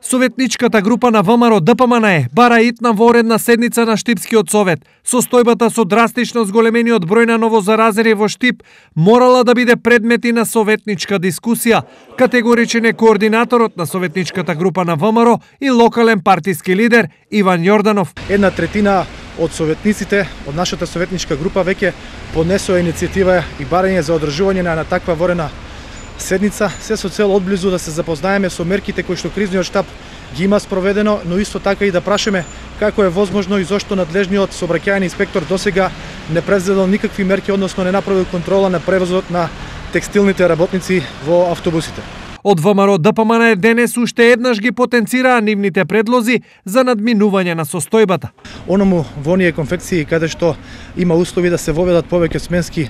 Советничката група на ВМРО ДПМНЕ бара итна воредна седница на Штипскиот совет. Состојбата со драстично зголемениот број на новозаразени во Штип морала да биде предмет и на советничка дискусија, категоричен е координаторот на советничката група на ВМРО и локален партиски лидер Иван Јорданов. 1/3 од советниците од нашата советничка група веќе поднесоа иницијатива и барање за одржување на таква ворена седница, се со цел одблизу да се запознаеме со мерките кои што кризниот штаб ги има спроведено, но исто така и да прашаме како е возможно и зошто надлежниот сообраќајен инспектор досега не презедел никакви мерки, односно не направил контрола на превозот на текстилните работници во автобусите. Од ВМРО ДПМНЕ денес уште еднаш ги потенцираа нивните предлози за надминување на состојбата. Оному во оние конфекции каде што има услови да се воведат повеќе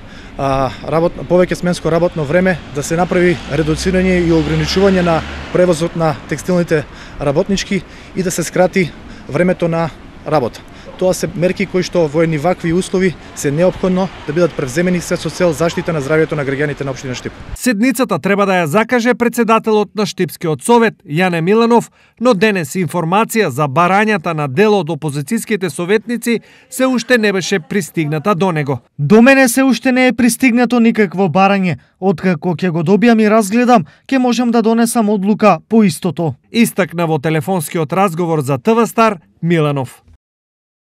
сменско работно време, да се направи редуцирање и ограничување на превозот на текстилните работнички и да се скрати времето на работа. Тоа се мерки кои што во едни вакви услови се неопходно да бидат превземени се со цел заштита на здравјето на граѓаните на општина Штип. Седницата треба да ја закаже председателот на Штипскиот совет Јане Миланов, но денес информација за барањата на дел од опозицијските советници се уште не беше пристигната до него. До мене се уште не е пристигнато никакво барање. Откако ќе го добијам и разгледам, ќе можам да донесам одлука по истото. Истакна во телефонскиот разговор за ТВ Стар Миланов.